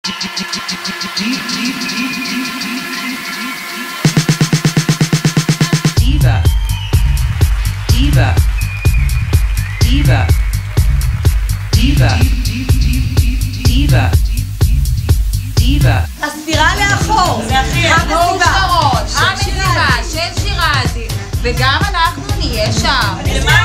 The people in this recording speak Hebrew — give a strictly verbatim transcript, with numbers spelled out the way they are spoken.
Diva, diva, diva, diva, diva, diva. הספירה לאחור, זה הכי המאושרות, של שירה, של שירזי, וגם אנחנו נהיה שם.